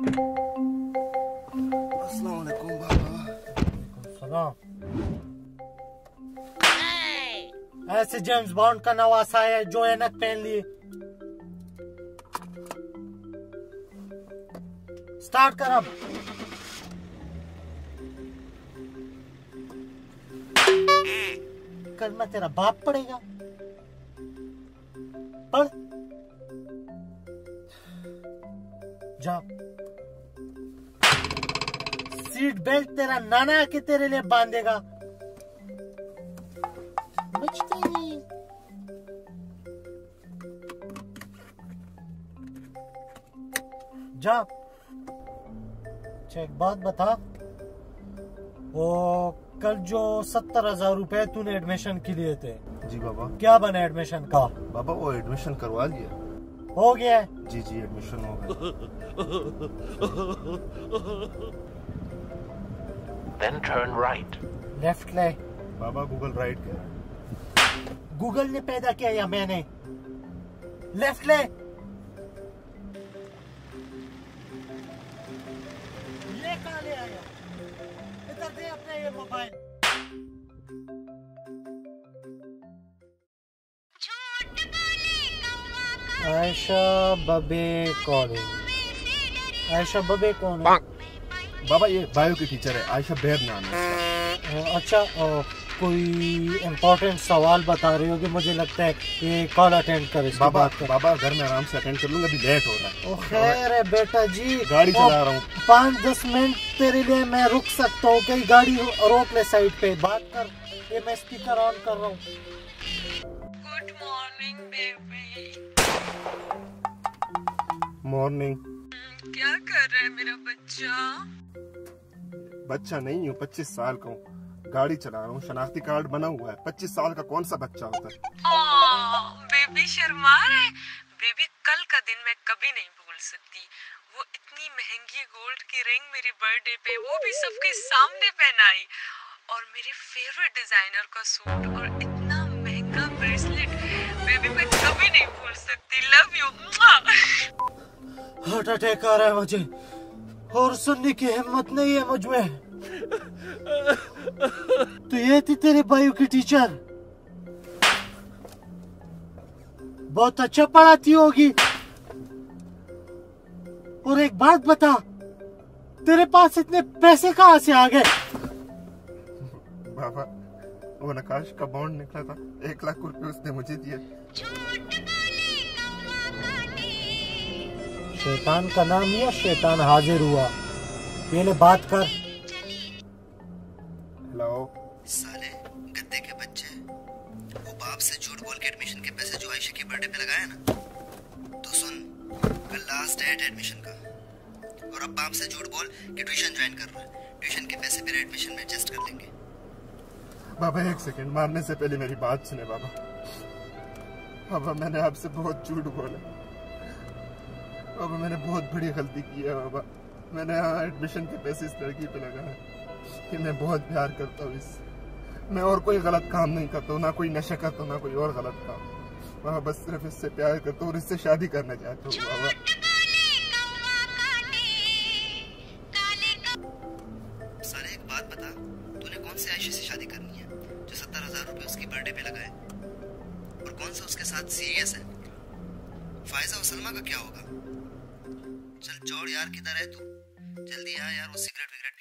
अस्सलाम वालेकुम बाबा। सलाम। ऐसे जेम्स बॉन्ड का नवासा है जो ऐनक पहन लिए। स्टार्ट कर अब। कलमा तेरा बाप पड़ेगा। पढ़। जा। सीट बेल्ट तेरा नाना आके तेरे लिए बांधेगा। बचते नहीं। जा। एक बात बता, वो कल जो 70,000 रुपए तूने एडमिशन के लिए थे। जी बाबा। क्या बना एडमिशन का? बाबा वो एडमिशन करवा लिया। हो गया? जी जी एडमिशन हो गया। Then turn right. लेफ्ट ले। बाबा गूगल राइट कह रहा है। गूगल ने पैदा किया या मैंने? लेफ्ट ले। ये कहाँ ले आया? इधर दे अपना ये मोबाइल। आयशा बबे कॉलिंग। आयशा बबे कौन है? बाबा ये बायो की टीचर है, आयशा बेर नाम है। अच्छा, कोई इम्पोर्टेंट सवाल बता रही होगी, मुझे लगता है ये कॉल अटेंड कर। बाबा बाबा घर में आराम से अटेंड कर लूंगा, अभी लेट हो रहा है। खैर है बेटा जी, गाड़ी चला रहा हूँ। 5-10 मिनट तेरे लिए मैं रुक सकता हूँ। कहीं गाड़ी रोक ले साइड पे, बात कर। ये मैं स्पीकर ऑन कर रहा हूँ। Good morning baby. मॉर्निंग। क्या कर रहा है मेरा बच्चा? बच्चा नहीं हूँ, 25 साल का हूँ, गाड़ी चला रहा हूँ, शनाख्ती कार्ड बना हुआ है। 25 साल का कौन सा बच्चा होता है? बेबी शर्मा रहा है। बेबी कल का दिन मैं कभी नहीं भूल सकती। वो इतनी महंगी गोल्ड की रिंग मेरी बर्थडे पे, वो भी सबके सामने पहनाई, और मेरे फेवरेट डिजाइनर का सूट और इतना महंगा ब्रेसलेट। बेबी मैं कभी नहीं भूल सकती। Love you. हार्ट अटैक आ रहा है मुझे, और सुनने की हिम्मत नहीं है मुझ में। तो ये थी तेरी बायो की टीचर? बहुत अच्छा पढ़ाती होगी। और एक बात बता, तेरे पास इतने पैसे कहाँ से आ गए? बाबा वो नकाश का बॉन्ड निकला था, 1 लाख रुपए उसने मुझे दिए। शैतान का नाम लिया, शैतान हाजिर हुआ। ये ले बात कर। हेलो। साले गद्दे के बच्चे, वो बाप से झूठ बोल के एडमिशन के पैसे जो आयशा की बर्थडे पे लगाया ना, तो सुन, कल लास्ट डेट है एडमिशन का, और अब बाप से झूठ बोल कि ट्यूशन ज्वाइन कर रहा है। ट्यूशन के पैसे फिर एडमिशन में एडजस्ट कर लेंगे। बाबा 1 सेकंड, मारने से पहले मेरी बात सुने बाबा। बाबा मैंने आपसे बहुत झूठ बोला। बाबा मैंने बहुत बड़ी गलती की है बाबा। मैंने यहाँ एडमिशन के पैसे इस लड़की पे लगाए कि मैं बहुत प्यार करता हूँ इससे। मैं और कोई गलत काम नहीं करता हूँ, ना कोई नशा करता हूँ, ना कोई और गलत काम। बाबा बस सिर्फ इससे प्यार करता हूँ और इससे शादी करना चाहता हूँ बाबा। साले एक बात बता, तूने कौन से आयशा से शादी करनी है जो 70,000 रुपए उसकी बर्थडे पे लगाए, और कौन सा उसके साथ सीरियस है? फायजा और सलमा का क्या होगा? चल चौड़ यार, किधर है तू? जल्दी आ यार, वो सिगरेट विगरेट